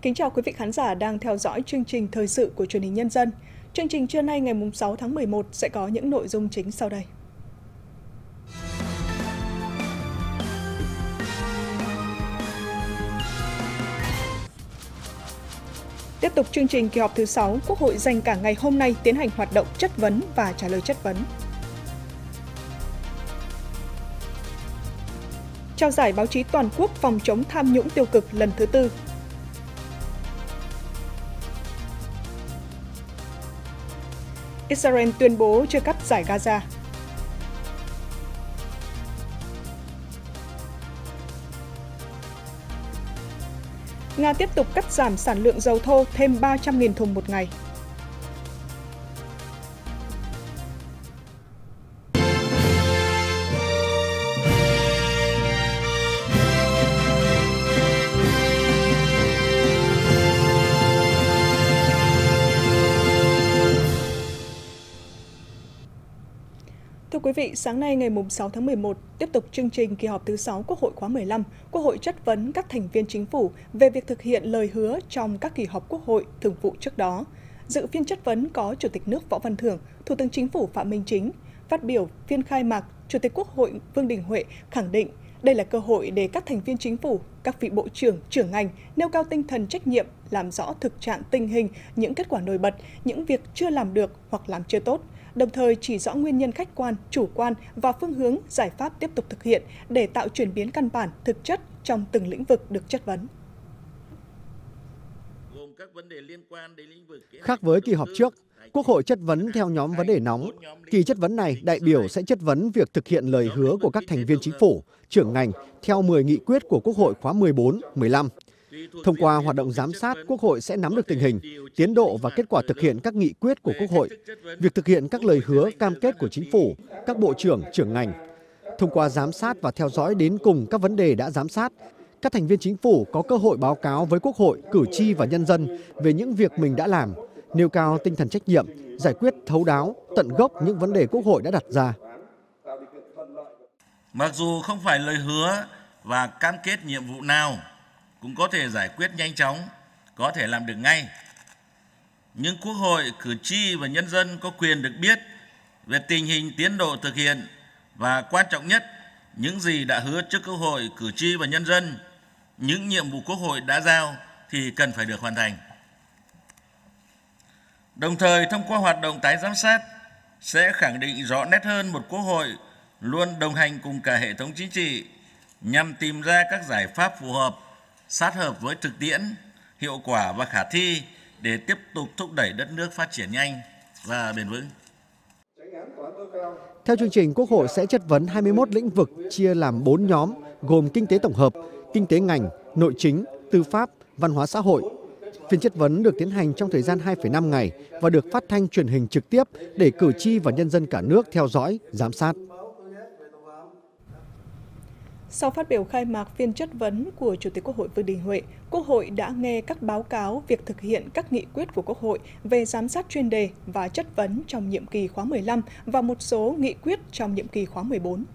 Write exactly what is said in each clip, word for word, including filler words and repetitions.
Kính chào quý vị khán giả đang theo dõi chương trình thời sự của Truyền hình Nhân dân. Chương trình trưa nay ngày sáu tháng mười một sẽ có những nội dung chính sau đây. Tiếp tục chương trình kỳ họp thứ sáu, Quốc hội dành cả ngày hôm nay tiến hành hoạt động chất vấn và trả lời chất vấn. Trao giải báo chí toàn quốc phòng chống tham nhũng tiêu cực lần thứ tư. Israel tuyên bố chia cắt giải Gaza. Nga tiếp tục cắt giảm sản lượng dầu thô thêm ba trăm nghìn thùng một ngày. Thưa quý vị, sáng nay ngày sáu tháng mười một, tiếp tục chương trình kỳ họp thứ sáu Quốc hội khóa mười lăm, Quốc hội chất vấn các thành viên chính phủ về việc thực hiện lời hứa trong các kỳ họp Quốc hội thường vụ trước đó. Dự phiên chất vấn có Chủ tịch nước Võ Văn Thưởng, Thủ tướng Chính phủ Phạm Minh Chính. Phát biểu phiên khai mạc, Chủ tịch Quốc hội Vương Đình Huệ khẳng định đây là cơ hội để các thành viên chính phủ, các vị bộ trưởng, trưởng ngành nêu cao tinh thần trách nhiệm, làm rõ thực trạng tình hình, những kết quả nổi bật, những việc chưa làm được hoặc làm chưa tốt, đồng thời chỉ rõ nguyên nhân khách quan, chủ quan và phương hướng giải pháp tiếp tục thực hiện để tạo chuyển biến căn bản, thực chất trong từng lĩnh vực được chất vấn. Khác với kỳ họp trước, Quốc hội chất vấn theo nhóm vấn đề nóng. Kỳ chất vấn này, đại biểu sẽ chất vấn việc thực hiện lời hứa của các thành viên chính phủ, trưởng ngành theo mười nghị quyết của Quốc hội khóa mười bốn, mười lăm. Thông qua hoạt động giám sát, Quốc hội sẽ nắm được tình hình, tiến độ và kết quả thực hiện các nghị quyết của Quốc hội, việc thực hiện các lời hứa cam kết của chính phủ, các bộ trưởng, trưởng ngành. Thông qua giám sát và theo dõi đến cùng các vấn đề đã giám sát, các thành viên chính phủ có cơ hội báo cáo với Quốc hội, cử tri và nhân dân về những việc mình đã làm, nêu cao tinh thần trách nhiệm, giải quyết thấu đáo, tận gốc những vấn đề Quốc hội đã đặt ra. Mặc dù không phải lời hứa và cam kết nhiệm vụ nào cũng có thể giải quyết nhanh chóng, có thể làm được ngay. Nhưng Quốc hội, cử tri và nhân dân có quyền được biết về tình hình tiến độ thực hiện và quan trọng nhất, những gì đã hứa trước Quốc hội, cử tri và nhân dân, những nhiệm vụ Quốc hội đã giao thì cần phải được hoàn thành. Đồng thời, thông qua hoạt động tái giám sát sẽ khẳng định rõ nét hơn một Quốc hội luôn đồng hành cùng cả hệ thống chính trị nhằm tìm ra các giải pháp phù hợp, sát hợp với thực tiễn, hiệu quả và khả thi để tiếp tục thúc đẩy đất nước phát triển nhanh và bền vững. Theo chương trình, Quốc hội sẽ chất vấn hai mươi mốt lĩnh vực chia làm bốn nhóm gồm kinh tế tổng hợp, kinh tế ngành, nội chính, tư pháp, văn hóa xã hội. Phiên chất vấn được tiến hành trong thời gian hai phẩy năm ngày và được phát thanh truyền hình trực tiếp để cử tri và nhân dân cả nước theo dõi, giám sát. Sau phát biểu khai mạc phiên chất vấn của Chủ tịch Quốc hội Vương Đình Huệ, Quốc hội đã nghe các báo cáo việc thực hiện các nghị quyết của Quốc hội về giám sát chuyên đề và chất vấn trong nhiệm kỳ khóa mười lăm và một số nghị quyết trong nhiệm kỳ khóa mười bốn.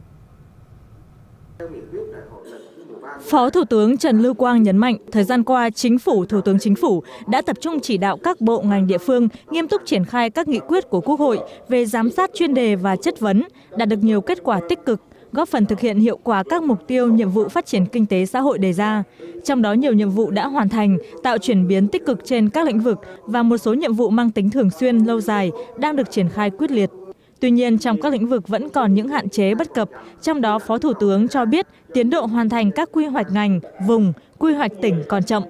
Phó Thủ tướng Trần Lưu Quang nhấn mạnh, thời gian qua, Chính phủ, Thủ tướng Chính phủ đã tập trung chỉ đạo các bộ ngành địa phương nghiêm túc triển khai các nghị quyết của Quốc hội về giám sát chuyên đề và chất vấn, đạt được nhiều kết quả tích cực, góp phần thực hiện hiệu quả các mục tiêu, nhiệm vụ phát triển kinh tế xã hội đề ra. Trong đó nhiều nhiệm vụ đã hoàn thành, tạo chuyển biến tích cực trên các lĩnh vực và một số nhiệm vụ mang tính thường xuyên, lâu dài đang được triển khai quyết liệt. Tuy nhiên, trong các lĩnh vực vẫn còn những hạn chế bất cập, trong đó Phó Thủ tướng cho biết tiến độ hoàn thành các quy hoạch ngành, vùng, quy hoạch tỉnh còn chậm.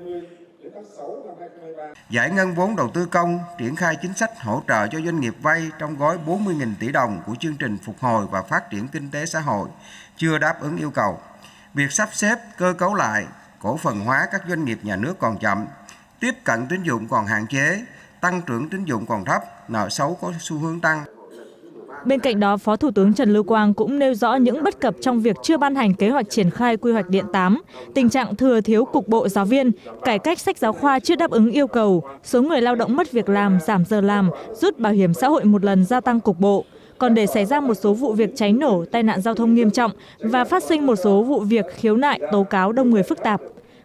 Giải ngân vốn đầu tư công, triển khai chính sách hỗ trợ cho doanh nghiệp vay trong gói bốn mươi nghìn tỷ đồng của chương trình phục hồi và phát triển kinh tế xã hội chưa đáp ứng yêu cầu. Việc sắp xếp, cơ cấu lại, cổ phần hóa các doanh nghiệp nhà nước còn chậm, tiếp cận tín dụng còn hạn chế, tăng trưởng tín dụng còn thấp, nợ xấu có xu hướng tăng. Bên cạnh đó, Phó Thủ tướng Trần Lưu Quang cũng nêu rõ những bất cập trong việc chưa ban hành kế hoạch triển khai quy hoạch điện tám, tình trạng thừa thiếu cục bộ giáo viên, cải cách sách giáo khoa chưa đáp ứng yêu cầu, số người lao động mất việc làm, giảm giờ làm, rút bảo hiểm xã hội một lần gia tăng cục bộ. Còn để xảy ra một số vụ việc cháy nổ, tai nạn giao thông nghiêm trọng và phát sinh một số vụ việc khiếu nại, tố cáo đông người phức tạp.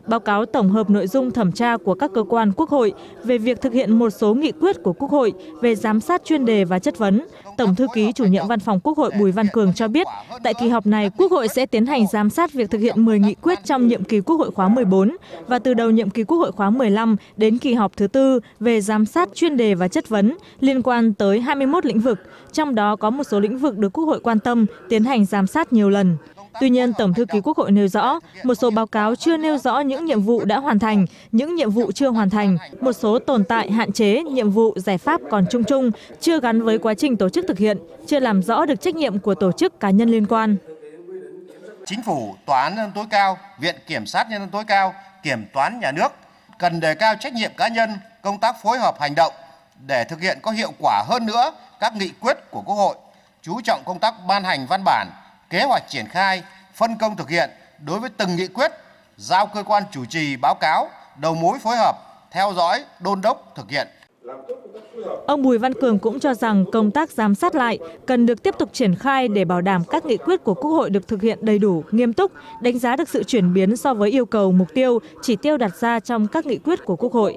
báo cáo tổng hợp nội dung thẩm tra của các cơ quan Quốc hội về việc thực hiện một số nghị quyết của Quốc hội về giám sát chuyên đề và chất vấn. Tổng thư ký chủ nhiệm Văn phòng Quốc hội Bùi Văn Cường cho biết, tại kỳ họp này, Quốc hội sẽ tiến hành giám sát việc thực hiện mười nghị quyết trong nhiệm kỳ Quốc hội khóa mười bốn và từ đầu nhiệm kỳ Quốc hội khóa mười lăm đến kỳ họp thứ tư về giám sát chuyên đề và chất vấn liên quan tới hai mươi mốt lĩnh vực, trong đó có một số lĩnh vực được Quốc hội quan tâm tiến hành giám sát nhiều lần. Tuy nhiên, Tổng thư ký Quốc hội nêu rõ, một số báo cáo chưa nêu rõ những nhiệm vụ đã hoàn thành, những nhiệm vụ chưa hoàn thành, một số tồn tại, hạn chế, nhiệm vụ, giải pháp còn chung chung, chưa gắn với quá trình tổ chức thực hiện, chưa làm rõ được trách nhiệm của tổ chức cá nhân liên quan. Chính phủ, Tòa án Nhân dân tối cao, Viện Kiểm sát Nhân dân tối cao, Kiểm toán nhà nước cần đề cao trách nhiệm cá nhân, công tác phối hợp hành động để thực hiện có hiệu quả hơn nữa các nghị quyết của Quốc hội, chú trọng công tác ban hành văn bản, kế hoạch triển khai, phân công thực hiện đối với từng nghị quyết, giao cơ quan chủ trì báo cáo, đầu mối phối hợp, theo dõi, đôn đốc thực hiện. Ông Bùi Văn Cường cũng cho rằng công tác giám sát lại cần được tiếp tục triển khai để bảo đảm các nghị quyết của Quốc hội được thực hiện đầy đủ, nghiêm túc, đánh giá được sự chuyển biến so với yêu cầu, mục tiêu, chỉ tiêu đặt ra trong các nghị quyết của Quốc hội.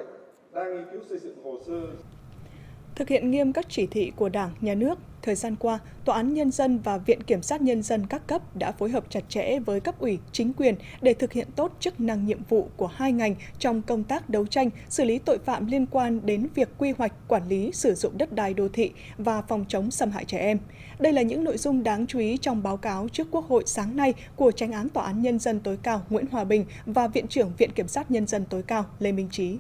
Thực hiện nghiêm các chỉ thị của Đảng, Nhà nước, thời gian qua, Tòa án Nhân dân và Viện Kiểm sát Nhân dân các cấp đã phối hợp chặt chẽ với cấp ủy, chính quyền để thực hiện tốt chức năng nhiệm vụ của hai ngành trong công tác đấu tranh, xử lý tội phạm liên quan đến việc quy hoạch, quản lý, sử dụng đất đai đô thị và phòng chống xâm hại trẻ em. Đây là những nội dung đáng chú ý trong báo cáo trước Quốc hội sáng nay của Chánh án Tòa án Nhân dân tối cao Nguyễn Hòa Bình và Viện trưởng Viện Kiểm sát Nhân dân tối cao Lê Minh Trí.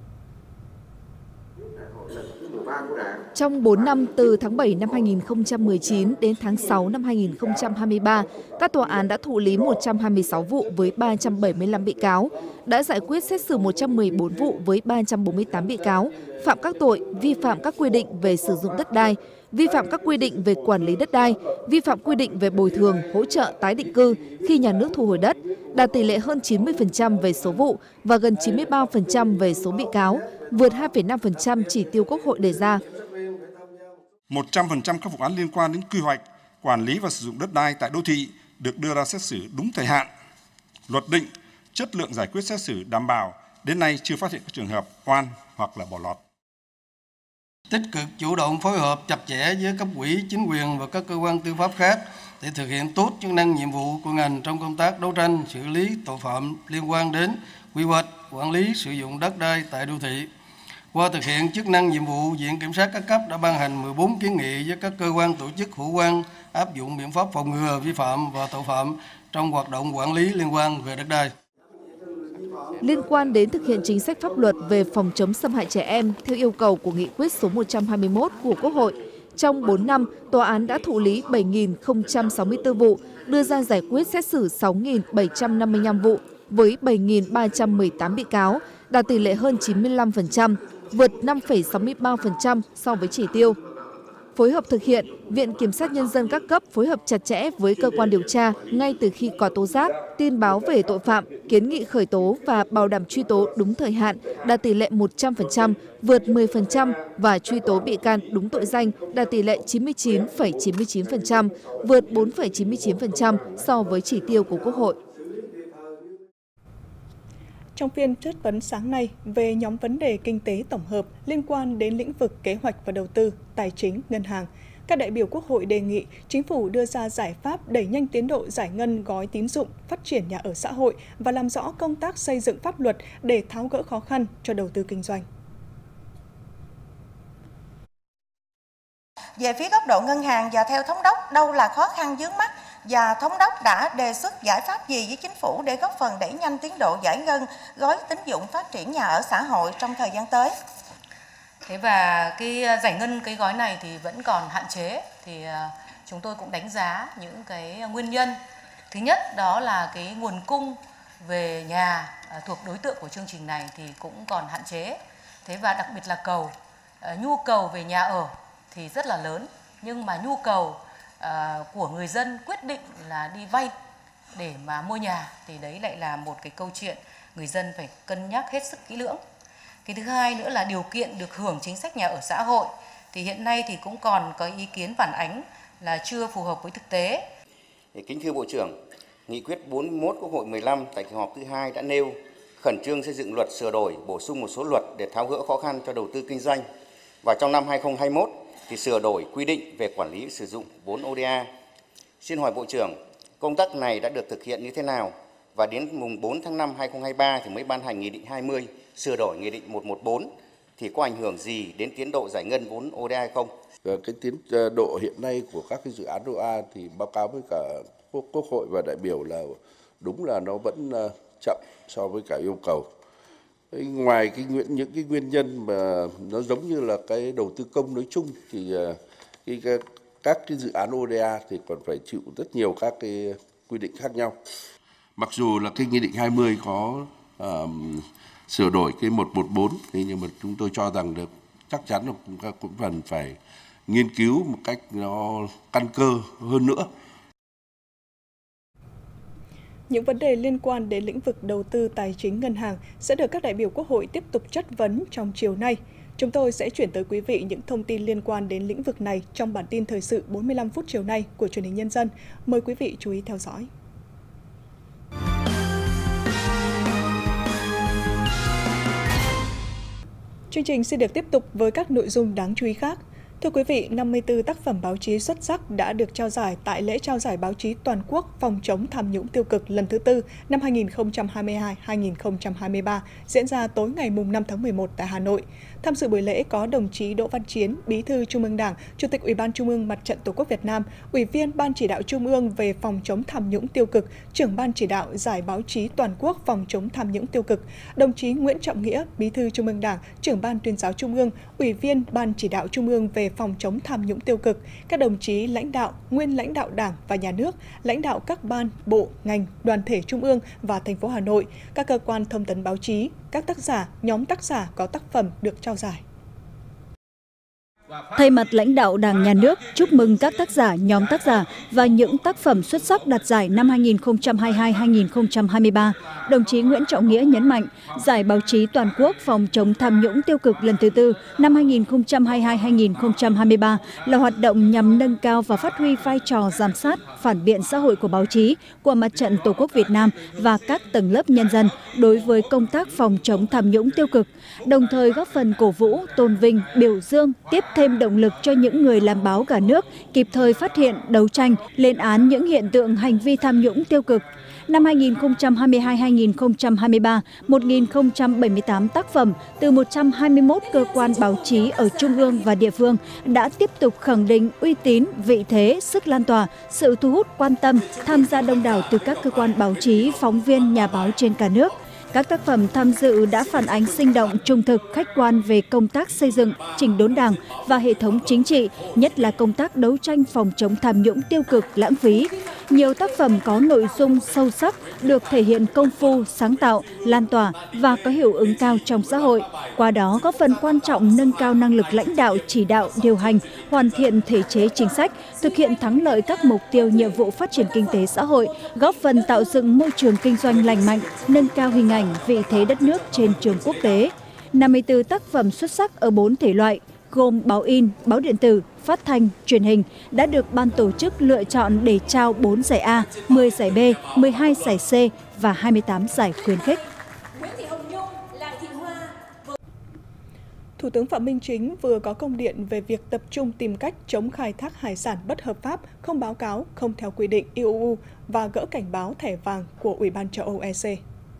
Trong bốn năm từ tháng bảy năm hai nghìn không trăm mười chín đến tháng sáu năm hai nghìn không trăm hai mươi ba, các tòa án đã thụ lý một trăm hai mươi sáu vụ với ba trăm bảy mươi lăm bị cáo, đã giải quyết xét xử một trăm mười bốn vụ với ba trăm bốn mươi tám bị cáo, phạm các tội vi phạm các quy định về sử dụng đất đai, vi phạm các quy định về quản lý đất đai, vi phạm quy định về bồi thường, hỗ trợ tái định cư khi nhà nước thu hồi đất, đạt tỷ lệ hơn chín mươi phần trăm về số vụ và gần chín mươi ba phần trăm về số bị cáo, vượt hai phẩy năm phần trăm chỉ tiêu Quốc hội đề ra. một trăm phần trăm các vụ án liên quan đến quy hoạch, quản lý và sử dụng đất đai tại đô thị được đưa ra xét xử đúng thời hạn, luật định, chất lượng giải quyết xét xử đảm bảo, đến nay chưa phát hiện các trường hợp oan hoặc là bỏ lọt. Tích cực chủ động phối hợp chặt chẽ với cấp ủy, chính quyền và các cơ quan tư pháp khác để thực hiện tốt chức năng nhiệm vụ của ngành trong công tác đấu tranh, xử lý tội phạm liên quan đến quy hoạch, quản lý, sử dụng đất đai tại đô thị. Qua thực hiện chức năng nhiệm vụ, Viện Kiểm sát các cấp đã ban hành mười bốn kiến nghị với các cơ quan tổ chức hữu quan áp dụng biện pháp phòng ngừa vi phạm và tội phạm trong hoạt động quản lý liên quan về đất đai. Liên quan đến thực hiện chính sách pháp luật về phòng chống xâm hại trẻ em theo yêu cầu của nghị quyết số một trăm hai mươi mốt của Quốc hội, trong bốn năm, tòa án đã thụ lý bảy nghìn không trăm sáu mươi tư vụ, đưa ra giải quyết xét xử sáu nghìn bảy trăm năm mươi lăm vụ với bảy nghìn ba trăm mười tám bị cáo, đạt tỷ lệ hơn chín mươi lăm phần trăm, vượt năm phẩy sáu mươi ba phần trăm so với chỉ tiêu. Phối hợp thực hiện, Viện Kiểm sát Nhân dân các cấp phối hợp chặt chẽ với cơ quan điều tra ngay từ khi có tố giác, tin báo về tội phạm, kiến nghị khởi tố và bảo đảm truy tố đúng thời hạn, đạt tỷ lệ một trăm phần trăm, vượt mười phần trăm và truy tố bị can đúng tội danh, đạt tỷ lệ chín mươi chín phẩy chín mươi chín phần trăm, vượt bốn phẩy chín mươi chín phần trăm so với chỉ tiêu của Quốc hội. Trong phiên chất vấn sáng nay về nhóm vấn đề kinh tế tổng hợp liên quan đến lĩnh vực kế hoạch và đầu tư, tài chính, ngân hàng, các đại biểu Quốc hội đề nghị Chính phủ đưa ra giải pháp đẩy nhanh tiến độ giải ngân gói tín dụng, phát triển nhà ở xã hội và làm rõ công tác xây dựng pháp luật để tháo gỡ khó khăn cho đầu tư kinh doanh. Về phía góc độ ngân hàng và theo thống đốc, đâu là khó khăn vướng mắc và thống đốc đã đề xuất giải pháp gì với chính phủ để góp phần đẩy nhanh tiến độ giải ngân gói tín dụng phát triển nhà ở xã hội trong thời gian tới? Thế và cái giải ngân cái gói này thì vẫn còn hạn chế, thì chúng tôi cũng đánh giá những cái nguyên nhân. Thứ nhất đó là cái nguồn cung về nhà thuộc đối tượng của chương trình này thì cũng còn hạn chế. Thế và đặc biệt là cầu, nhu cầu về nhà ở thì rất là lớn, nhưng mà nhu cầu uh, của người dân quyết định là đi vay để mà mua nhà thì đấy lại là một cái câu chuyện người dân phải cân nhắc hết sức kỹ lưỡng. Cái thứ hai nữa là điều kiện được hưởng chính sách nhà ở xã hội thì hiện nay thì cũng còn có ý kiến phản ánh là chưa phù hợp với thực tế. Kính thưa Bộ trưởng, Nghị quyết bốn mươi mốt Quốc hội mười lăm tại kỳ họp thứ hai đã nêu khẩn trương xây dựng luật sửa đổi, bổ sung một số luật để tháo gỡ khó khăn cho đầu tư kinh doanh. Và trong năm hai nghìn không trăm hai mươi mốt thì sửa đổi quy định về quản lý sử dụng vốn O D A. Xin hỏi Bộ trưởng, công tác này đã được thực hiện như thế nào? Và đến mùng bốn tháng năm năm hai nghìn không trăm hai mươi ba thì mới ban hành Nghị định hai mươi sửa đổi Nghị định một trăm mười bốn thì có ảnh hưởng gì đến tiến độ giải ngân vốn O D A hay không? Cái tiến độ hiện nay của các cái dự án O D A thì báo cáo với cả Quốc hội và đại biểu là đúng là nó vẫn chậm so với cả yêu cầu. Ngoài cái nguyên, những cái nguyên nhân mà nó giống như là cái đầu tư công nói chung thì cái, cái, các cái dự án O D A thì còn phải chịu rất nhiều các cái quy định khác nhau. Mặc dù là cái Nghị định hai mươi có uh, sửa đổi cái một trăm mười bốn thì nhưng mà chúng tôi cho rằng được chắc chắn là cũng, cũng cần phải nghiên cứu một cách nó căn cơ hơn nữa. Những vấn đề liên quan đến lĩnh vực đầu tư tài chính ngân hàng sẽ được các đại biểu Quốc hội tiếp tục chất vấn trong chiều nay. Chúng tôi sẽ chuyển tới quý vị những thông tin liên quan đến lĩnh vực này trong bản tin thời sự bốn mươi lăm phút chiều nay của Truyền hình Nhân dân. Mời quý vị chú ý theo dõi. Chương trình sẽ được tiếp tục với các nội dung đáng chú ý khác. Thưa quý vị, năm mươi tư tác phẩm báo chí xuất sắc đã được trao giải tại lễ trao giải báo chí toàn quốc phòng chống tham nhũng tiêu cực lần thứ tư năm hai nghìn không trăm hai mươi hai đến hai nghìn không trăm hai mươi ba diễn ra tối ngày năm tháng mười một tại Hà Nội. Tham dự buổi lễ có đồng chí Đỗ Văn Chiến, Bí thư Trung ương Đảng, Chủ tịch Ủy ban Trung ương Mặt trận Tổ quốc Việt Nam, Ủy viên Ban Chỉ đạo Trung ương về phòng chống tham nhũng tiêu cực, Trưởng Ban Chỉ đạo Giải báo chí toàn quốc phòng chống tham nhũng tiêu cực, đồng chí Nguyễn Trọng Nghĩa, Bí thư Trung ương Đảng, Trưởng Ban Tuyên giáo Trung ương, Ủy viên Ban Chỉ đạo Trung ương về phòng chống tham nhũng tiêu cực, các đồng chí lãnh đạo, nguyên lãnh đạo Đảng và Nhà nước, lãnh đạo các ban, bộ, ngành, đoàn thể Trung ương và thành phố Hà Nội, các cơ quan thông tấn báo chí, các tác giả, nhóm tác giả có tác phẩm được trao giải. Thay mặt lãnh đạo Đảng, Nhà nước, chúc mừng các tác giả, nhóm tác giả và những tác phẩm xuất sắc đạt giải năm hai nghìn không trăm hai mươi hai đến hai nghìn không trăm hai mươi ba, đồng chí Nguyễn Trọng Nghĩa nhấn mạnh, giải báo chí toàn quốc phòng chống tham nhũng tiêu cực lần thứ tư năm hai nghìn không trăm hai mươi hai đến hai nghìn không trăm hai mươi ba là hoạt động nhằm nâng cao và phát huy vai trò giám sát, phản biện xã hội của báo chí, của Mặt trận Tổ quốc Việt Nam và các tầng lớp nhân dân đối với công tác phòng chống tham nhũng tiêu cực, đồng thời góp phần cổ vũ, tôn vinh, biểu dương, tiếp thêm động lực cho những người làm báo cả nước kịp thời phát hiện, đấu tranh, lên án những hiện tượng hành vi tham nhũng tiêu cực. Năm hai nghìn không trăm hai mươi hai đến hai nghìn không trăm hai mươi ba, một nghìn không trăm bảy mươi tám tác phẩm từ một trăm hai mươi mốt cơ quan báo chí ở trung ương và địa phương đã tiếp tục khẳng định uy tín, vị thế, sức lan tỏa, sự thu hút quan tâm, tham gia đông đảo từ các cơ quan báo chí, phóng viên, nhà báo trên cả nước. Các tác phẩm tham dự đã phản ánh sinh động, trung thực, khách quan về công tác xây dựng, chỉnh đốn Đảng và hệ thống chính trị, nhất là công tác đấu tranh phòng chống tham nhũng tiêu cực, lãng phí. Nhiều tác phẩm có nội dung sâu sắc, được thể hiện công phu, sáng tạo, lan tỏa và có hiệu ứng cao trong xã hội. Qua đó góp phần quan trọng nâng cao năng lực lãnh đạo, chỉ đạo, điều hành, hoàn thiện thể chế chính sách, thực hiện thắng lợi các mục tiêu nhiệm vụ phát triển kinh tế xã hội, góp phần tạo dựng môi trường kinh doanh lành mạnh, nâng cao hình ảnh, vị thế đất nước trên trường quốc tế. năm mươi tư tác phẩm xuất sắc ở bốn thể loại gồm báo in, báo điện tử, phát thanh, truyền hình đã được ban tổ chức lựa chọn để trao bốn giải A, mười giải B, mười hai giải C và hai mươi tám giải khuyến khích. Thủ tướng Phạm Minh Chính vừa có công điện về việc tập trung tìm cách chống khai thác hải sản bất hợp pháp, không báo cáo, không theo quy định e u và gỡ cảnh báo thẻ vàng của Ủy ban châu Âu E C.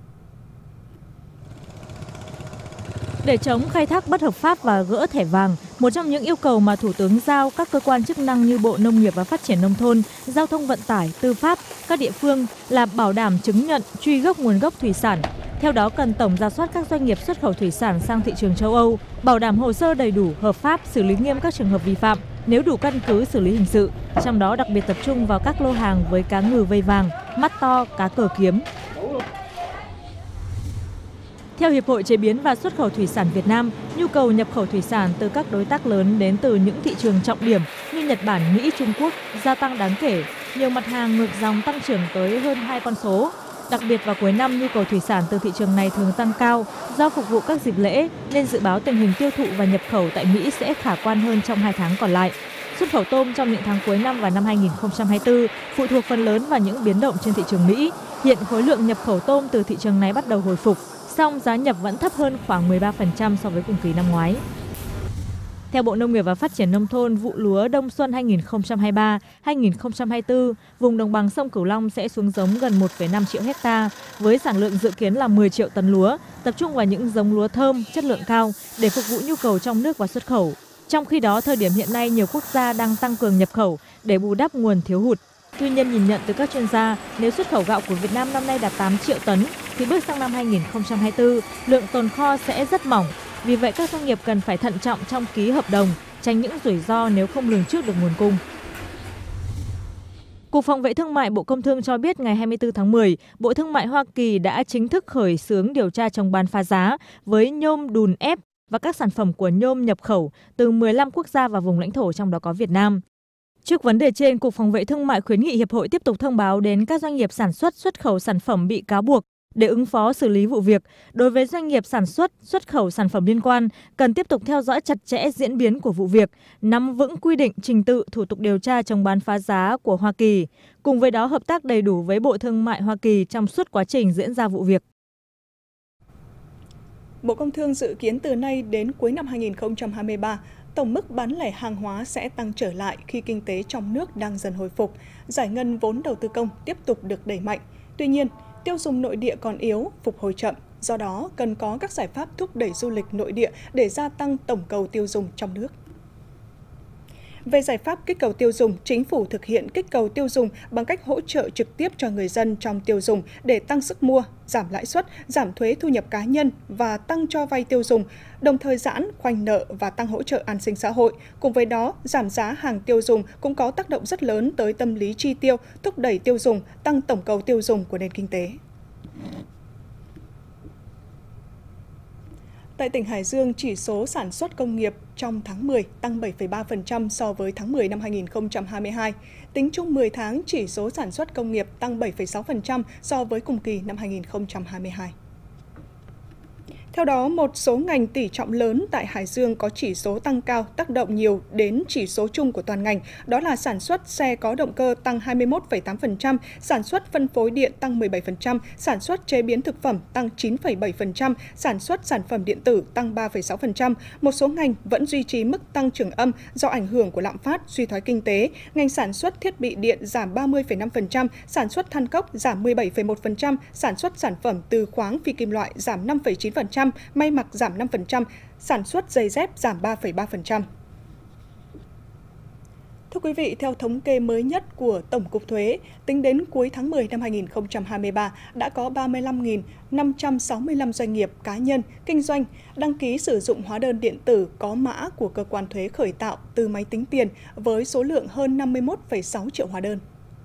Để chống khai thác bất hợp pháp và gỡ thẻ vàng, một trong những yêu cầu mà Thủ tướng giao các cơ quan chức năng như Bộ Nông nghiệp và Phát triển Nông thôn, Giao thông Vận tải, Tư pháp, các địa phương là bảo đảm chứng nhận, truy gốc nguồn gốc thủy sản. Theo đó, cần tổng rà soát các doanh nghiệp xuất khẩu thủy sản sang thị trường châu Âu, bảo đảm hồ sơ đầy đủ, hợp pháp, xử lý nghiêm các trường hợp vi phạm, nếu đủ căn cứ xử lý hình sự. Trong đó đặc biệt tập trung vào các lô hàng với cá ngừ vây vàng, mắt to, cá cờ kiếm. Theo Hiệp hội Chế biến và Xuất khẩu Thủy sản Việt Nam, nhu cầu nhập khẩu thủy sản từ các đối tác lớn đến từ những thị trường trọng điểm như Nhật Bản, Mỹ, Trung Quốc gia tăng đáng kể. Nhiều mặt hàng ngược dòng tăng trưởng tới hơn hai con số. Đặc biệt vào cuối năm, nhu cầu thủy sản từ thị trường này thường tăng cao do phục vụ các dịp lễ, nên dự báo tình hình tiêu thụ và nhập khẩu tại Mỹ sẽ khả quan hơn trong hai tháng còn lại. Xuất khẩu tôm trong những tháng cuối năm và năm hai nghìn không trăm hai mươi tư phụ thuộc phần lớn vào những biến động trên thị trường Mỹ. Hiện khối lượng nhập khẩu tôm từ thị trường này bắt đầu hồi phục, song giá nhập vẫn thấp hơn khoảng mười ba phần trăm so với cùng kỳ năm ngoái. Theo Bộ Nông nghiệp và Phát triển Nông thôn, vụ lúa đông xuân hai nghìn không trăm hai mươi ba hai nghìn không trăm hai mươi tư, vùng đồng bằng sông Cửu Long sẽ xuống giống gần một phẩy năm triệu hecta, với sản lượng dự kiến là mười triệu tấn lúa, tập trung vào những giống lúa thơm, chất lượng cao để phục vụ nhu cầu trong nước và xuất khẩu. Trong khi đó, thời điểm hiện nay, nhiều quốc gia đang tăng cường nhập khẩu để bù đắp nguồn thiếu hụt. Tuy nhiên, nhìn nhận từ các chuyên gia, nếu xuất khẩu gạo của Việt Nam năm nay đạt tám triệu tấn, thì bước sang năm hai nghìn không trăm hai mươi tư, lượng tồn kho sẽ rất mỏng. Vì vậy, các doanh nghiệp cần phải thận trọng trong ký hợp đồng, tránh những rủi ro nếu không lường trước được nguồn cung. Cục Phòng vệ Thương mại Bộ Công Thương cho biết ngày hai mươi tư tháng mười, Bộ Thương mại Hoa Kỳ đã chính thức khởi xướng điều tra chống bán phá giá với nhôm đùn ép và các sản phẩm của nhôm nhập khẩu từ mười lăm quốc gia và vùng lãnh thổ, trong đó có Việt Nam. Trước vấn đề trên, Cục Phòng vệ Thương mại khuyến nghị Hiệp hội tiếp tục thông báo đến các doanh nghiệp sản xuất xuất khẩu sản phẩm bị cáo buộc để ứng phó xử lý vụ việc. Đối với doanh nghiệp sản xuất, xuất khẩu sản phẩm liên quan, cần tiếp tục theo dõi chặt chẽ diễn biến của vụ việc, nắm vững quy định, trình tự, thủ tục điều tra chống bán phá giá của Hoa Kỳ. Cùng với đó, hợp tác đầy đủ với Bộ Thương mại Hoa Kỳ trong suốt quá trình diễn ra vụ việc. Bộ Công Thương dự kiến từ nay đến cuối năm hai nghìn không trăm hai mươi ba, tổng mức bán lẻ hàng hóa sẽ tăng trở lại khi kinh tế trong nước đang dần hồi phục, giải ngân vốn đầu tư công tiếp tục được đẩy mạnh. Tuy nhiên, tiêu dùng nội địa còn yếu, phục hồi chậm, do đó cần có các giải pháp thúc đẩy du lịch nội địa để gia tăng tổng cầu tiêu dùng trong nước. Về giải pháp kích cầu tiêu dùng, Chính phủ thực hiện kích cầu tiêu dùng bằng cách hỗ trợ trực tiếp cho người dân trong tiêu dùng để tăng sức mua, giảm lãi suất, giảm thuế thu nhập cá nhân và tăng cho vay tiêu dùng, đồng thời giãn, khoanh nợ và tăng hỗ trợ an sinh xã hội. Cùng với đó, giảm giá hàng tiêu dùng cũng có tác động rất lớn tới tâm lý chi tiêu, thúc đẩy tiêu dùng, tăng tổng cầu tiêu dùng của nền kinh tế. Tại tỉnh Hải Dương, chỉ số sản xuất công nghiệp trong tháng mười tăng bảy phẩy ba phần trăm so với tháng mười năm hai nghìn không trăm hai mươi hai. Tính chung mười tháng, chỉ số sản xuất công nghiệp tăng bảy phẩy sáu phần trăm so với cùng kỳ năm hai nghìn không trăm hai mươi hai. Theo đó, một số ngành tỷ trọng lớn tại Hải Dương có chỉ số tăng cao tác động nhiều đến chỉ số chung của toàn ngành, đó là sản xuất xe có động cơ tăng hai mươi mốt phẩy tám phần trăm, sản xuất phân phối điện tăng mười bảy phần trăm, sản xuất chế biến thực phẩm tăng chín phẩy bảy phần trăm, sản xuất sản phẩm điện tử tăng ba phẩy sáu phần trăm. Một số ngành vẫn duy trì mức tăng trưởng âm do ảnh hưởng của lạm phát, suy thoái kinh tế. Ngành sản xuất thiết bị điện giảm ba mươi phẩy năm phần trăm, sản xuất than cốc giảm mười bảy phẩy một phần trăm, sản xuất sản phẩm từ khoáng phi kim loại giảm năm phẩy chín phần trăm, may mặc giảm năm phần trăm, sản xuất giày dép giảm ba phẩy ba phần trăm. Thưa quý vị, theo thống kê mới nhất của Tổng cục Thuế, tính đến cuối tháng mười năm hai nghìn không trăm hai mươi ba, đã có ba mươi lăm nghìn năm trăm sáu mươi lăm doanh nghiệp, cá nhân, kinh doanh đăng ký sử dụng hóa đơn điện tử có mã của cơ quan thuế khởi tạo từ máy tính tiền với số lượng hơn năm mươi mốt phẩy sáu triệu hóa đơn.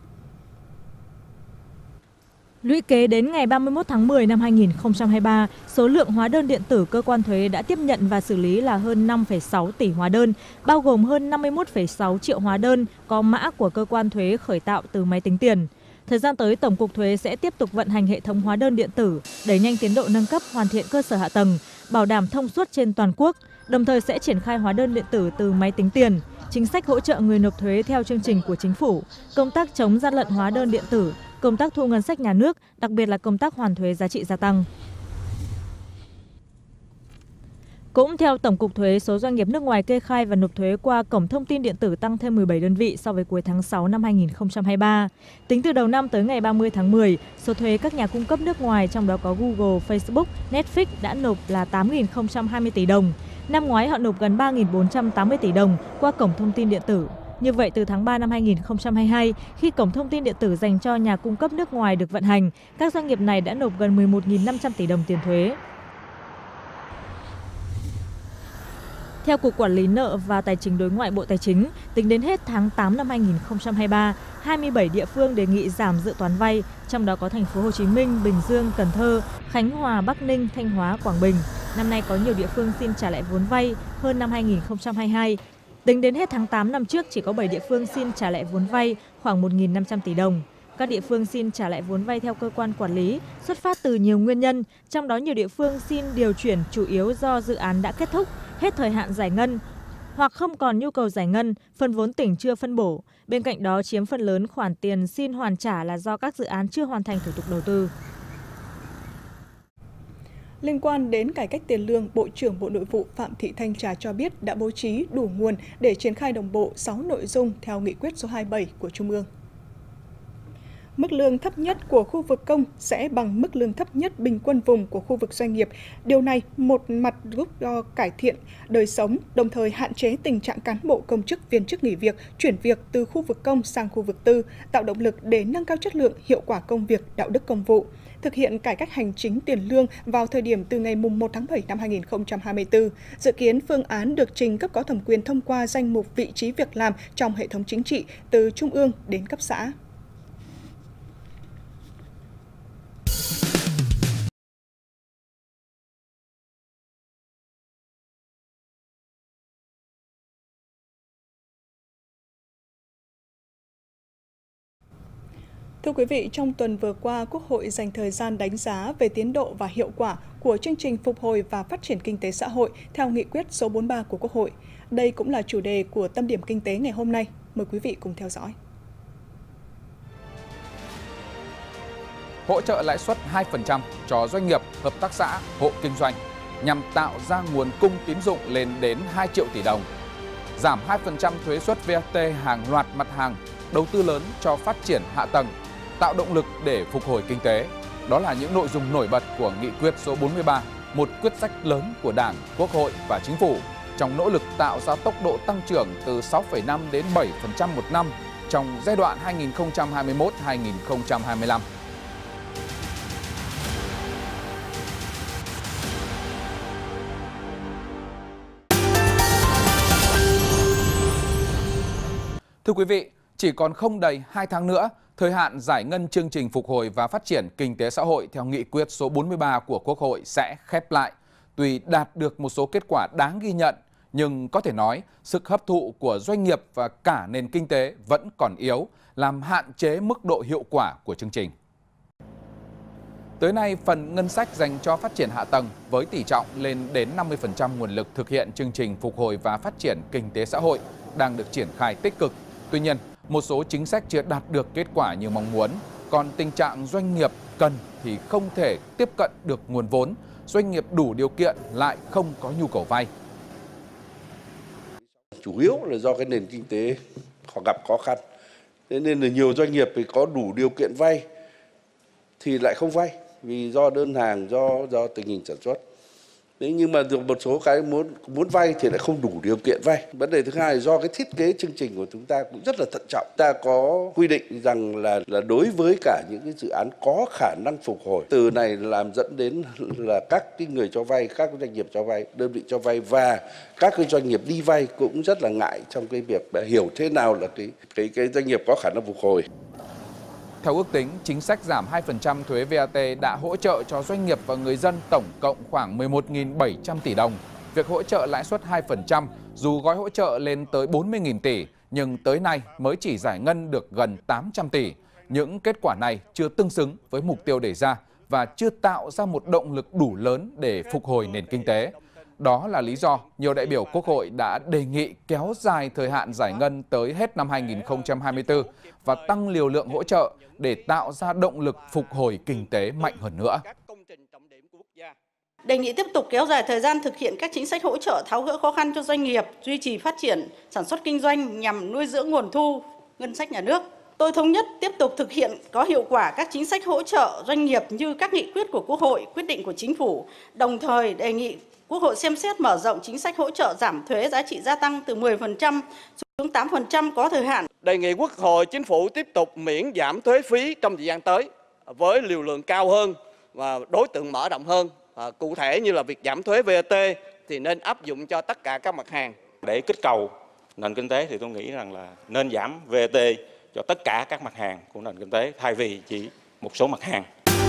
Lũy kế đến ngày ba mươi mốt tháng mười năm hai nghìn không trăm hai mươi ba, số lượng hóa đơn điện tử cơ quan thuế đã tiếp nhận và xử lý là hơn năm phẩy sáu tỷ hóa đơn, bao gồm hơn năm mươi mốt phẩy sáu triệu hóa đơn có mã của cơ quan thuế khởi tạo từ máy tính tiền. Thời gian tới, Tổng cục Thuế sẽ tiếp tục vận hành hệ thống hóa đơn điện tử, đẩy nhanh tiến độ nâng cấp, hoàn thiện cơ sở hạ tầng, bảo đảm thông suốt trên toàn quốc, đồng thời sẽ triển khai hóa đơn điện tử từ máy tính tiền, chính sách hỗ trợ người nộp thuế theo chương trình của Chính phủ, công tác chống gian lận hóa đơn điện tử, công tác thu ngân sách nhà nước, đặc biệt là công tác hoàn thuế giá trị gia tăng. Cũng theo Tổng cục Thuế, số doanh nghiệp nước ngoài kê khai và nộp thuế qua cổng thông tin điện tử tăng thêm mười bảy đơn vị so với cuối tháng sáu năm hai nghìn không trăm hai mươi ba. Tính từ đầu năm tới ngày ba mươi tháng mười, số thuế các nhà cung cấp nước ngoài, trong đó có Google, Facebook, Netflix đã nộp là tám nghìn không trăm hai mươi tỷ đồng. Năm ngoái họ nộp gần ba nghìn bốn trăm tám mươi tỷ đồng qua cổng thông tin điện tử. Như vậy, từ tháng ba năm hai nghìn không trăm hai mươi hai, khi cổng thông tin điện tử dành cho nhà cung cấp nước ngoài được vận hành, các doanh nghiệp này đã nộp gần mười một nghìn năm trăm tỷ đồng tiền thuế. Theo Cục Quản lý nợ và Tài chính đối ngoại Bộ Tài chính, tính đến hết tháng tám năm hai nghìn không trăm hai mươi ba, hai mươi bảy địa phương đề nghị giảm dự toán vay, trong đó có thành phố Hồ Chí Minh, Bình Dương, Cần Thơ, Khánh Hòa, Bắc Ninh, Thanh Hóa, Quảng Bình. Năm nay có nhiều địa phương xin trả lại vốn vay hơn năm hai nghìn không trăm hai mươi hai. Tính đến hết tháng tám năm trước, chỉ có bảy địa phương xin trả lại vốn vay khoảng một nghìn năm trăm tỷ đồng. Các địa phương xin trả lại vốn vay theo cơ quan quản lý xuất phát từ nhiều nguyên nhân, trong đó nhiều địa phương xin điều chuyển chủ yếu do dự án đã kết thúc, hết thời hạn giải ngân, hoặc không còn nhu cầu giải ngân, phần vốn tỉnh chưa phân bổ. Bên cạnh đó, chiếm phần lớn khoản tiền xin hoàn trả là do các dự án chưa hoàn thành thủ tục đầu tư. Liên quan đến cải cách tiền lương, Bộ trưởng Bộ Nội vụ Phạm Thị Thanh Trà cho biết đã bố trí đủ nguồn để triển khai đồng bộ sáu nội dung theo nghị quyết số hai mươi bảy của Trung ương. Mức lương thấp nhất của khu vực công sẽ bằng mức lương thấp nhất bình quân vùng của khu vực doanh nghiệp. Điều này một mặt giúp cho cải thiện đời sống, đồng thời hạn chế tình trạng cán bộ công chức viên chức nghỉ việc, chuyển việc từ khu vực công sang khu vực tư, tạo động lực để nâng cao chất lượng, hiệu quả công việc, đạo đức công vụ. Thực hiện cải cách hành chính tiền lương vào thời điểm từ ngày một tháng bảy năm hai nghìn không trăm hai mươi tư. Dự kiến phương án được trình cấp có thẩm quyền thông qua danh mục vị trí việc làm trong hệ thống chính trị từ trung ương đến cấp xã. Thưa quý vị, trong tuần vừa qua, Quốc hội dành thời gian đánh giá về tiến độ và hiệu quả của chương trình phục hồi và phát triển kinh tế xã hội theo nghị quyết số bốn mươi ba của Quốc hội. Đây cũng là chủ đề của Tâm điểm Kinh tế ngày hôm nay. Mời quý vị cùng theo dõi. Hỗ trợ lãi suất hai phần trăm cho doanh nghiệp, hợp tác xã, hộ kinh doanh nhằm tạo ra nguồn cung tín dụng lên đến hai triệu tỷ đồng. Giảm hai phần trăm thuế suất vê a tê hàng loạt mặt hàng, đầu tư lớn cho phát triển hạ tầng, tạo động lực để phục hồi kinh tế. Đó là những nội dung nổi bật của nghị quyết số bốn mươi ba, một quyết sách lớn của Đảng, Quốc hội và Chính phủ trong nỗ lực tạo ra tốc độ tăng trưởng từ sáu phẩy năm đến bảy phần trăm một năm trong giai đoạn hai nghìn không trăm hai mươi mốt đến hai nghìn không trăm hai mươi lăm. Thưa quý vị, chỉ còn không đầy hai tháng nữa, thời hạn giải ngân chương trình phục hồi và phát triển kinh tế xã hội theo nghị quyết số bốn mươi ba của Quốc hội sẽ khép lại. Tuy đạt được một số kết quả đáng ghi nhận, nhưng có thể nói sức hấp thụ của doanh nghiệp và cả nền kinh tế vẫn còn yếu, làm hạn chế mức độ hiệu quả của chương trình. Tới nay, phần ngân sách dành cho phát triển hạ tầng với tỷ trọng lên đến năm mươi phần trăm nguồn lực thực hiện chương trình phục hồi và phát triển kinh tế xã hội đang được triển khai tích cực. Tuy nhiên, một số chính sách chưa đạt được kết quả như mong muốn, còn tình trạng doanh nghiệp cần thì không thể tiếp cận được nguồn vốn, doanh nghiệp đủ điều kiện lại không có nhu cầu vay. Chủ yếu là do cái nền kinh tế họ gặp khó khăn, thế nên là nhiều doanh nghiệp thì có đủ điều kiện vay thì lại không vay vì do đơn hàng, do do tình hình sản xuất. Đấy, nhưng mà một số cái muốn muốn vay thì lại không đủ điều kiện vay. Vấn đề thứ hai là do cái thiết kế chương trình của chúng ta cũng rất là thận trọng. Ta có quy định rằng là là đối với cả những cái dự án có khả năng phục hồi, từ này làm dẫn đến là các cái người cho vay, các doanh nghiệp cho vay, đơn vị cho vay và các cái doanh nghiệp đi vay cũng rất là ngại trong cái việc hiểu thế nào là cái cái cái doanh nghiệp có khả năng phục hồi. Theo ước tính, chính sách giảm hai phần trăm thuế vê a tê đã hỗ trợ cho doanh nghiệp và người dân tổng cộng khoảng mười một nghìn bảy trăm tỷ đồng. Việc hỗ trợ lãi suất hai phần trăm, dù gói hỗ trợ lên tới bốn mươi nghìn tỷ, nhưng tới nay mới chỉ giải ngân được gần tám trăm tỷ. Những kết quả này chưa tương xứng với mục tiêu đề ra và chưa tạo ra một động lực đủ lớn để phục hồi nền kinh tế. Đó là lý do nhiều đại biểu Quốc hội đã đề nghị kéo dài thời hạn giải ngân tới hết năm hai nghìn không trăm hai mươi tư và tăng liều lượng hỗ trợ để tạo ra động lực phục hồi kinh tế mạnh hơn nữa. Đề nghị tiếp tục kéo dài thời gian thực hiện các chính sách hỗ trợ tháo gỡ khó khăn cho doanh nghiệp, duy trì phát triển sản xuất kinh doanh nhằm nuôi dưỡng nguồn thu ngân sách nhà nước. Tôi thống nhất tiếp tục thực hiện có hiệu quả các chính sách hỗ trợ doanh nghiệp như các nghị quyết của Quốc hội, quyết định của Chính phủ, đồng thời đề nghị Quốc hội xem xét mở rộng chính sách hỗ trợ giảm thuế giá trị gia tăng từ mười phần trăm xuống tám phần trăm có thời hạn. Đề nghị Quốc hội, Chính phủ tiếp tục miễn giảm thuế phí trong thời gian tới với liều lượng cao hơn và đối tượng mở rộng hơn. À, cụ thể như là việc giảm thuế vê a tê thì nên áp dụng cho tất cả các mặt hàng. Để kích cầu nền kinh tế thì tôi nghĩ rằng là nên giảm vê a tê cho tất cả các mặt hàng của nền kinh tế thay vì chỉ một số mặt hàng.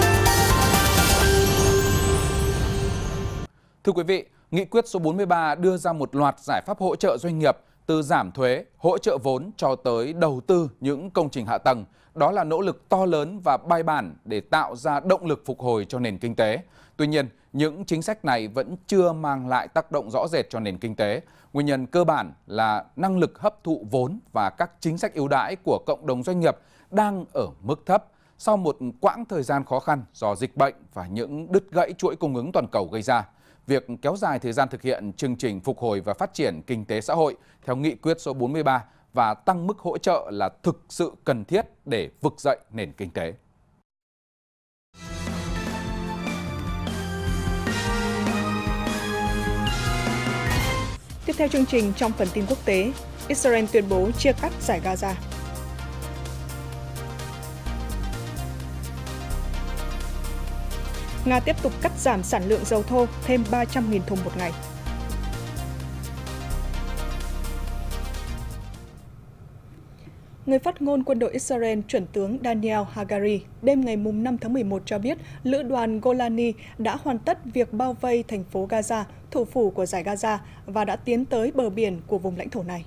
Thưa quý vị, nghị quyết số bốn mươi ba đưa ra một loạt giải pháp hỗ trợ doanh nghiệp từ giảm thuế, hỗ trợ vốn cho tới đầu tư những công trình hạ tầng, đó là nỗ lực to lớn và bài bản để tạo ra động lực phục hồi cho nền kinh tế. Tuy nhiên, những chính sách này vẫn chưa mang lại tác động rõ rệt cho nền kinh tế. Nguyên nhân cơ bản là năng lực hấp thụ vốn và các chính sách ưu đãi của cộng đồng doanh nghiệp đang ở mức thấp sau một quãng thời gian khó khăn do dịch bệnh và những đứt gãy chuỗi cung ứng toàn cầu gây ra. Việc kéo dài thời gian thực hiện chương trình phục hồi và phát triển kinh tế xã hội theo nghị quyết số bốn mươi ba và tăng mức hỗ trợ là thực sự cần thiết để vực dậy nền kinh tế. Tiếp theo chương trình trong phần tin quốc tế, Israel tuyên bố chia cắt giải Gaza. Nga tiếp tục cắt giảm sản lượng dầu thô thêm ba trăm nghìn thùng một ngày. Người phát ngôn quân đội Israel, chuẩn tướng Daniel Hagari, đêm ngày năm tháng mười một cho biết lữ đoàn Golani đã hoàn tất việc bao vây thành phố Gaza, thủ phủ của giải Gaza, và đã tiến tới bờ biển của vùng lãnh thổ này.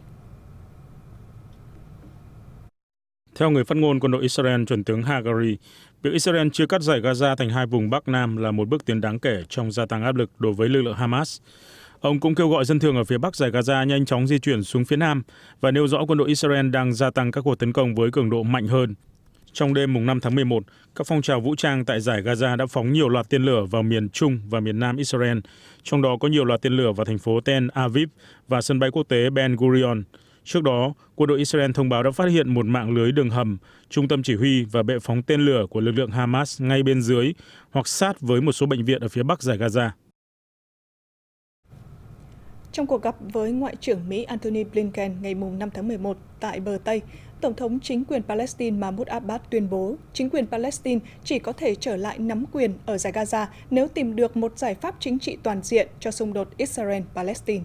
Theo người phát ngôn quân đội Israel, chuẩn tướng Hagari, việc Israel chia cắt giải Gaza thành hai vùng Bắc Nam là một bước tiến đáng kể trong gia tăng áp lực đối với lực lượng Hamas. Ông cũng kêu gọi dân thường ở phía Bắc giải Gaza nhanh chóng di chuyển xuống phía Nam và nêu rõ quân đội Israel đang gia tăng các cuộc tấn công với cường độ mạnh hơn. Trong đêm năm tháng mười một, các phong trào vũ trang tại giải Gaza đã phóng nhiều loạt tên lửa vào miền Trung và miền Nam Israel, trong đó có nhiều loạt tên lửa vào thành phố Tel Aviv và sân bay quốc tế Ben Gurion. Trước đó, quân đội Israel thông báo đã phát hiện một mạng lưới đường hầm, trung tâm chỉ huy và bệ phóng tên lửa của lực lượng Hamas ngay bên dưới hoặc sát với một số bệnh viện ở phía Bắc giải Gaza. Trong cuộc gặp với Ngoại trưởng Mỹ Antony Blinken ngày năm tháng mười một tại bờ Tây, Tổng thống chính quyền Palestine Mahmoud Abbas tuyên bố chính quyền Palestine chỉ có thể trở lại nắm quyền ở giải Gaza nếu tìm được một giải pháp chính trị toàn diện cho xung đột Israel-Palestine.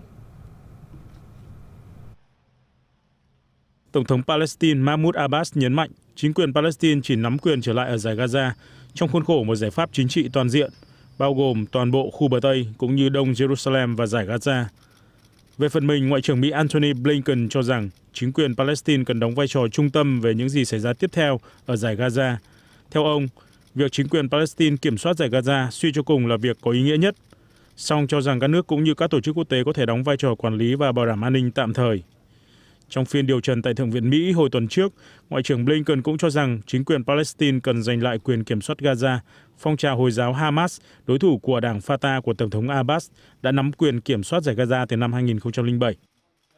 Tổng thống Palestine Mahmoud Abbas nhấn mạnh chính quyền Palestine chỉ nắm quyền trở lại ở giải Gaza trong khuôn khổ một giải pháp chính trị toàn diện, bao gồm toàn bộ khu bờ Tây cũng như Đông Jerusalem và giải Gaza. Về phần mình, Ngoại trưởng Mỹ Antony Blinken cho rằng chính quyền Palestine cần đóng vai trò trung tâm về những gì xảy ra tiếp theo ở giải Gaza. Theo ông, việc chính quyền Palestine kiểm soát giải Gaza suy cho cùng là việc có ý nghĩa nhất, song cho rằng các nước cũng như các tổ chức quốc tế có thể đóng vai trò quản lý và bảo đảm an ninh tạm thời. Trong phiên điều trần tại Thượng viện Mỹ hồi tuần trước, Ngoại trưởng Blinken cũng cho rằng chính quyền Palestine cần giành lại quyền kiểm soát Gaza. Phong trào Hồi giáo Hamas, đối thủ của đảng Fatah của Tổng thống Abbas, đã nắm quyền kiểm soát giải Gaza từ năm hai nghìn không trăm lẻ bảy.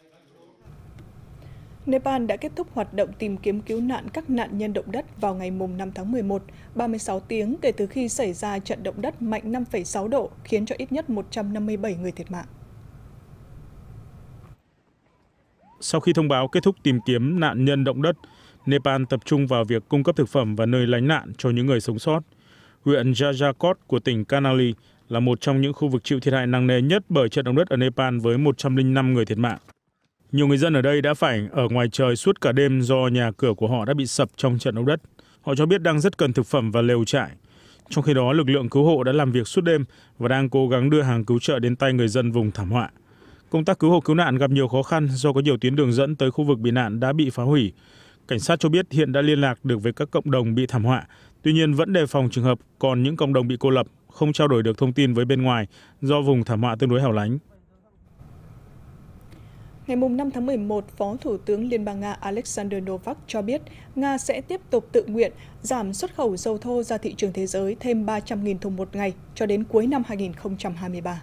Nepal đã kết thúc hoạt động tìm kiếm cứu nạn các nạn nhân động đất vào ngày năm tháng mười một, ba mươi sáu tiếng kể từ khi xảy ra trận động đất mạnh năm phẩy sáu độ, khiến cho ít nhất một trăm năm mươi bảy người thiệt mạng. Sau khi thông báo kết thúc tìm kiếm nạn nhân động đất, Nepal tập trung vào việc cung cấp thực phẩm và nơi lánh nạn cho những người sống sót. Huyện Jajakot của tỉnh Karnali là một trong những khu vực chịu thiệt hại nặng nề nhất bởi trận động đất ở Nepal với một trăm lẻ năm người thiệt mạng. Nhiều người dân ở đây đã phải ở ngoài trời suốt cả đêm do nhà cửa của họ đã bị sập trong trận động đất. Họ cho biết đang rất cần thực phẩm và lều trại. Trong khi đó, lực lượng cứu hộ đã làm việc suốt đêm và đang cố gắng đưa hàng cứu trợ đến tay người dân vùng thảm họa. Công tác cứu hộ cứu nạn gặp nhiều khó khăn do có nhiều tuyến đường dẫn tới khu vực bị nạn đã bị phá hủy. Cảnh sát cho biết hiện đã liên lạc được với các cộng đồng bị thảm họa, tuy nhiên vẫn đề phòng trường hợp còn những cộng đồng bị cô lập, không trao đổi được thông tin với bên ngoài do vùng thảm họa tương đối hẻo lánh. Ngày năm tháng mười một, Phó Thủ tướng Liên bang Nga Alexander Novak cho biết Nga sẽ tiếp tục tự nguyện giảm xuất khẩu dầu thô ra thị trường thế giới thêm ba trăm nghìn thùng một ngày cho đến cuối năm hai nghìn không trăm hai mươi ba.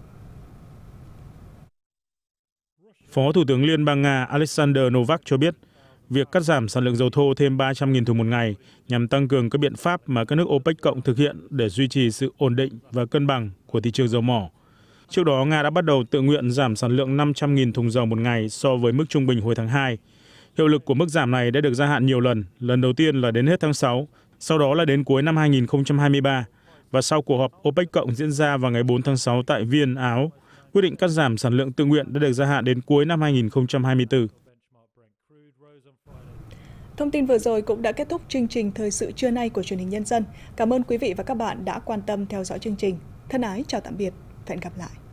Phó Thủ tướng Liên bang Nga Alexander Novak cho biết việc cắt giảm sản lượng dầu thô thêm ba trăm nghìn thùng một ngày nhằm tăng cường các biện pháp mà các nước OPEC cộng thực hiện để duy trì sự ổn định và cân bằng của thị trường dầu mỏ. Trước đó, Nga đã bắt đầu tự nguyện giảm sản lượng năm trăm nghìn thùng dầu một ngày so với mức trung bình hồi tháng hai. Hiệu lực của mức giảm này đã được gia hạn nhiều lần, lần đầu tiên là đến hết tháng sáu, sau đó là đến cuối năm hai nghìn không trăm hai mươi ba, và sau cuộc họp OPEC cộng diễn ra vào ngày bốn tháng sáu tại Viên, Áo, quyết định cắt giảm sản lượng tự nguyện đã được gia hạn đến cuối năm hai nghìn không trăm hai mươi tư. Thông tin vừa rồi cũng đã kết thúc chương trình Thời sự trưa nay của Truyền hình Nhân dân. Cảm ơn quý vị và các bạn đã quan tâm theo dõi chương trình. Thân ái chào tạm biệt và hẹn gặp lại.